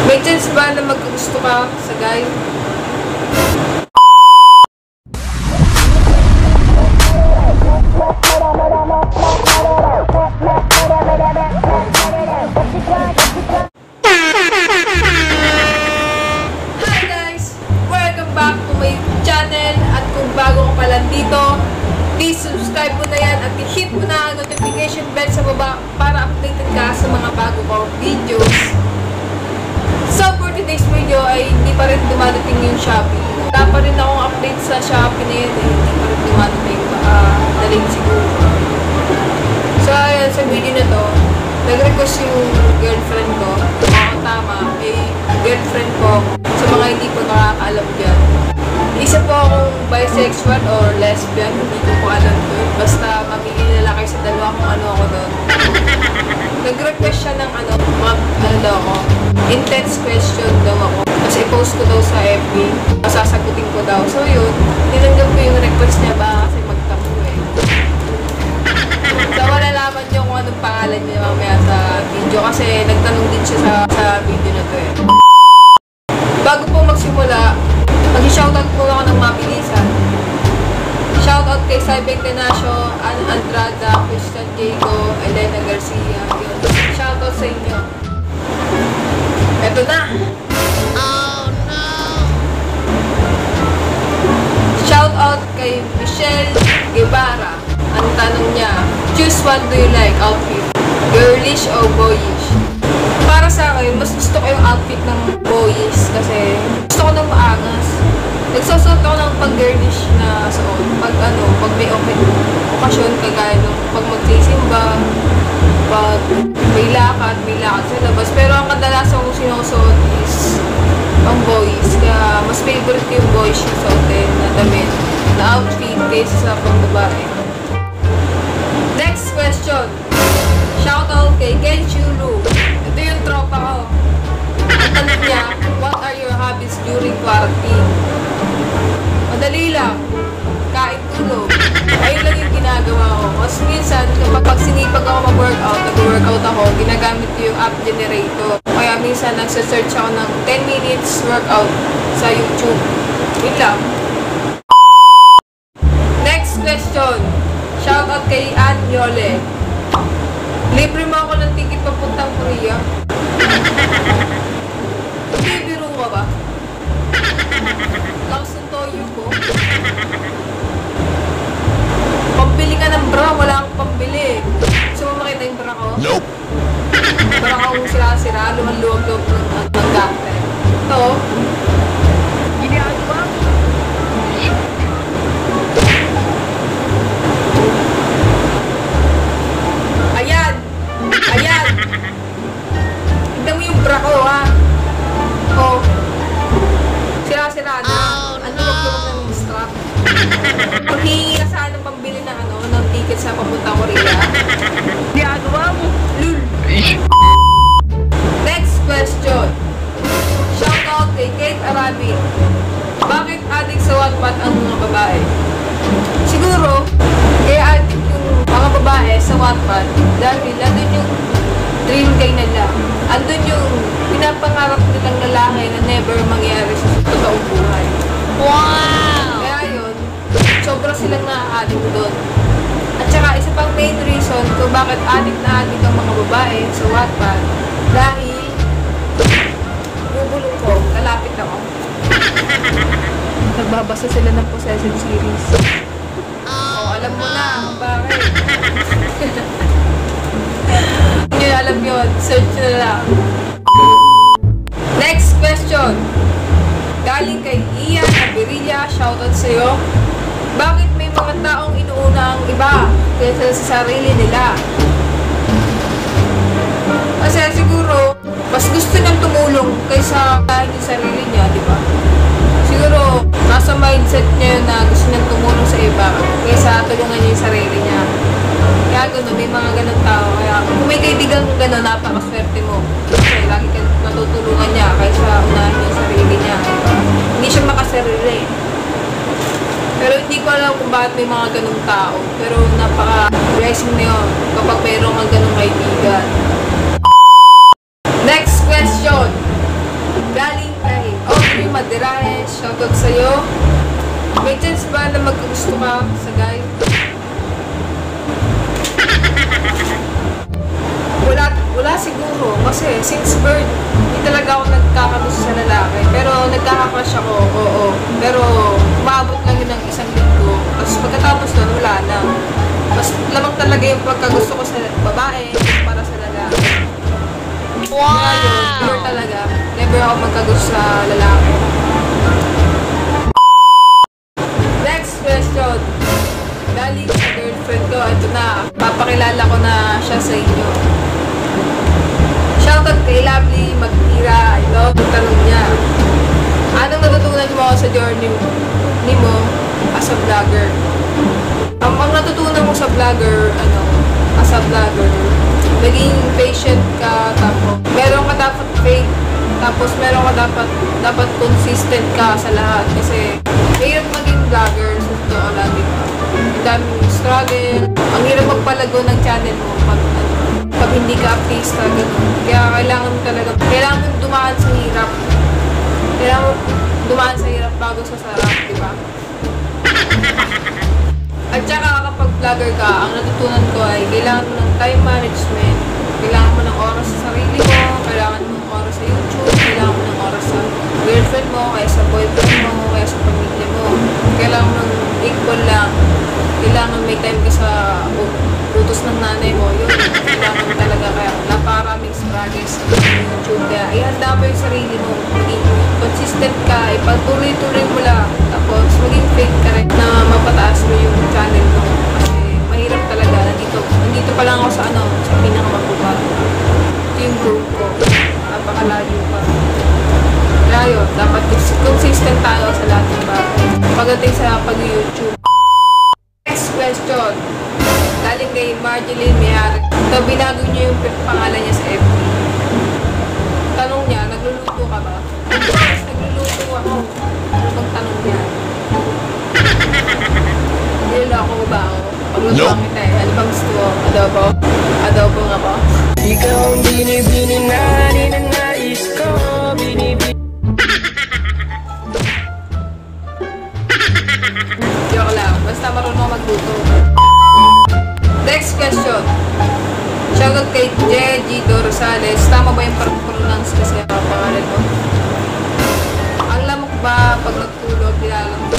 May chance ba na magkagusto ka sa guy? Hi guys! Welcome back to my channel. At kung bago ka pa lang dito, please subscribe mo na yan at i-hit mo na ang notification bell sa baba para updated ka sa mga bago kong videos. So for today's video ay hindi pa rin dumadating yung Shopee. Wala pa rin akong update sa Shopee na yun eh. Hindi pa rin dumadating. Daling siguro. So ayan, sa video na to, nag-request yung girlfriend ko. Ako tama, girlfriend ko. Sa mga hindi po nakakaalam dyan. Isa po akong bisexual or lesbian, hindi ko po alam doon. Basta mamili na lang kayo sa dalawa kung ano ako doon. Nag-request siya ng intense question daw ako. Kasi i-post ko daw sa FB, sasagutin ko daw. So yun, tinanggap ko yung request niya ba kasi magtamo eh. So malalaman niyo kung anong pangalan niya mamaya sa video kasi nagtanong din siya sa video na to eh. Bago po magsimula, mag-shoutout po ako ng mabilisan. Shoutout kay Saibeng Tenasio, Ann Andrada, Christian Diego, Elena Garcia. Yun. Shoutout sa inyo. Eto na! Oh no! Shoutout kay Michelle Guevara. Ang tanong niya, choose one do you like outfit? Girlish o boyish? Para sa akin, mas gusto ko yung outfit ng boyish kasi gusto ko ng maangas. Nagsusuot ako ng pang-girlish na suot. Pag may okasyon kagaya ng pag magsisimba, pag may lakad sa labas. Pero ang kadalasan kong sinusuot is pang boys. Kaya mas favorite ko yung boys yung suotin na damit, na outfit kaysa sa pang babae. Next question. Shoutout kay Ken Chulu. Ito yung tropa ko. Ang tanong niya, what are your hobbies during quarantine? Madali lang. Kain, tulog. Ayun lang yung ginagawa ko. Mas minsan, kapag sinipag ako mag-workout, nag-workout ako, ginagamit ko yung app generator. Kaya minsan, nagsasearch ako ng 10 minutes workout sa YouTube. Yun lang. Next question. Shoutout kay Ann Yole. Libre mo ako ng ticket papuntang Korea. Bibiro ka ba? Lakas ng toyo ko. Pambili ka ng bra, wala akong pambili. Gusto mo makita yung bra ko? Nope! Bra kong sira-sira, luwag-luwag ng gante. Ito. Ginagawa mo? Ayan! Ayan! Tignan mo yung bra ko, ha? Oh. Sira-sira na. Ano luwag-luwag ng strap? Kung hihingi ka saan ng pambili ng ng ticket sa papuntang Korea. Ginagawa mo? Lul! Next question. Shoutout kay Kate Arabi. Bakit adik sa Wattpad ang mga babae? Siguro, kaya adik yung mga babae sa Wattpad dahil andun yung dream guy nila. Andun yung pinapangarap nilang lalaki na never mangyari sa totoong buhay. Wow! Kaya yun, sobra silang na-addict doon. At saka, isa pang main reason kung bakit addict na addict ang mga babae sa Wattpad dahil bubulong ko, lalapit ako. Nagbabasa sila ng possessive series. Alam mo na kung bakit. Hindi nyo alam yun, search na lang. Next question. Galing kay Ian Abirilla, shoutout sa'yo. Bakit may mga taong inuuna ang iba kaysa sa sarili nila? Kasi siguro, mas gusto niyang tumulong kaysa yung sarili niya, di ba? Siguro, nasa mindset niya yun na gusto niyang tumulong sa iba kaysa tulungan niya yung sarili niya. Kaya gano'n, may mga ganun tao. Kaya kung may kaibigan gano'n, napakaswerte mo. Kasi lagi ka natutulungan niya kaysa unahin yung sarili niya. Hindi siya makasarili. Pero hindi ko alam kung bakit may mga ganung tao. Pero napaka-blessing na yun kapag mayroong mga ganung kaibigan. Next question. ka sa guy? Wala siguro. Kasi since birth, hindi talaga ako nagkakagusto sa lalaki. Pero nagkaka-crush ako, oo. Pero maabot lang yun ng isang linggo. Tapos pagkatapos nun, wala na. Mas lamang talaga yung pagkagusto ko sa babae para sa lalaki. Wow! Ngayon, never talaga. Never ako magkagusto sa lalaki. Next question. Galing sa girlfriend ko. Ito na. Papakilala ko na siya sa inyo. Shoutout kay Lovely Magtira. I love yung tanong niya. Anong natutunan mo sa journey mo as a vlogger? Ang natutunan mo sa vlogger, as a vlogger, maging patient ka, tapos meron ka dapat faith, tapos meron ka dapat consistent ka sa lahat. Kasi mahirap maging vlogger, so ito lang, diba? Ang daming struggle, ang hirap magpalago ng channel mo pag hindi ka artista, gano'n. Kaya kailangan mo dumaan sa hirap. Kailangan mo dumaan sa hirap bago sa sarap, diba? At saka kapag vlogger ka, ang natutunan ko ay kailangan mo ng time management, kailangan mo ng oras sa sarili mo, kailangan mo ng oras sa YouTube, kailangan mo ng oras sa girlfriend mo, kaya sa boyfriend mo, kaya sa pamilya mo. Kailangan mo ng equal lang. Kailangan may time ka sa utos ng nanay mo. Yun, kailangan talaga. Kaya napakaraming struggles sa YouTube. Kaya ihanda mo yung sarili mo, maging consistent ka, ipagtuloy-tuloy mo lang. Tapos maging fake ka rin na mapataas mo yung channel mo. Kasi mahirap talaga. Nandito pa lang ako sa pinakamababa. Ito yung group ko. Napakalayo pa. Kaya yun, dapat consistent tayo sa lahat ng bagay. Pagdating sa pag-YouTube. Next question. Galing kay Marjeline Mayari. So, binago niyo yung pangalan niya sa FB. Tanong niya, nagluluto ka ba? Yes, nagluluto ako. Ano bang tanong niya? Niloloko ko ba ako? Paglutuan kita eh. Ano bang gusto mo? Adobo? Adobo nga ba? Ikaw ang binibini na ninanais ko. Joke lang. Basta marunong magluto. Next question. Shoutout kay Jeji Rosales. Tama ba yung pronounce kasi ang pangalan mo? Ang lamok ba pag nagtulog, nilalamok?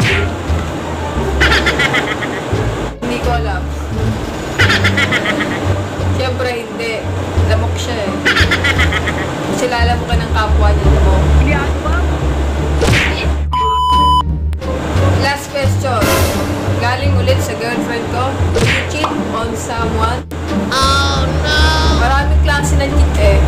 Hindi ko alam. Siyempre hindi. Lamok siya eh. Kasi lalamok ka ng kapwa niya mo. Last question. Galing ulit sa girlfriend ko. Do you cheat on someone? Oh no! Maraming klase ng cheat eh.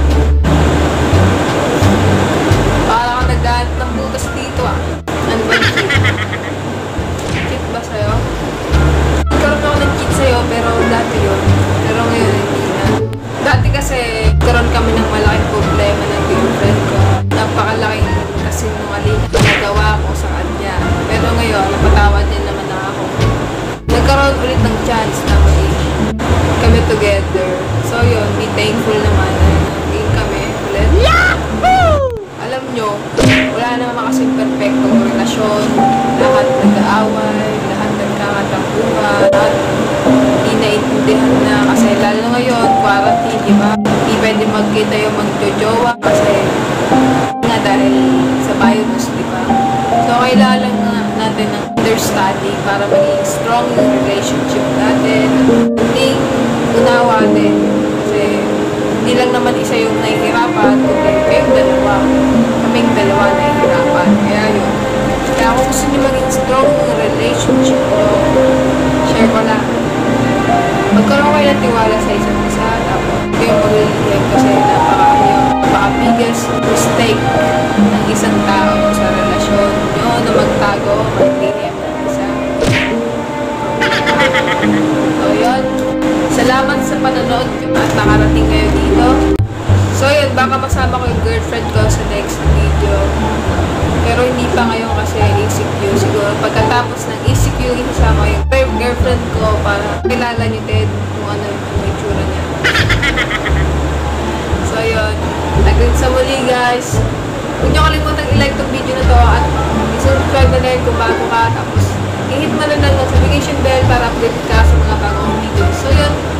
Para ka naghanap ng butas dito ah. Ano ba cheat? Cheat ba sa'yo? Nagkaroon ako ng cheat sa'yo pero dati yun. Pero ngayon hindi na. Dati kasi karoon kami ng malaking problema ng girlfriend ko. Napakalaking kasinungaling na nagawa ko sa kanya. Pero ngayon, napatawad din naman na ako. Nagkaroon ulit ng chance na kami together. So yun, be thankful naman na naging kami ulit. Yahoo! Alam nyo, wala naman kasing perfectong relasyon. Lahat nag-aaway, lahat nagkakatampuhan, lahat hindi naintindihan na. Kasi lalo ngayon, quarantine, diba? Hindi pwede magkita yung magjojowa kasi nga dahil sa virus, diba? So kailangan natin ng understanding para maging strong yung relationship natin. Hindi unawa din. Kasi hindi lang naman isa yung nahihirapan, kundi kayong dalawa. Kaming dalawa nahihirapan. Kaya yun. Kaya kung gusto nyo maging strong yung relationship nyo, share ko lang. Magkaroon kayo ng tiwala sa isa't isa, tapos kayong maglilihim kasi napaka-biggest mistake ng isang tao sa relasyon nyo na magtago, maglilihim ng isa. So yun, salamat sa panonood at nakarating kayo dito. So yun, baka masama ko yung girlfriend ko sa next video. Pero hindi pa ngayon kasi ECQ. Siguro pagkatapos ng ECQ, isasama ko yung girlfriend ko para kilala niyo din kung ano yung itsura niya. So yun, hanggang sa muli guys. Huwag niyo kalimutan i-like tong video na to at i-subscribe na rin kung bago ka. Tapos i-hit mo na ng notification bell para update ka sa mga bagong videos. So yun,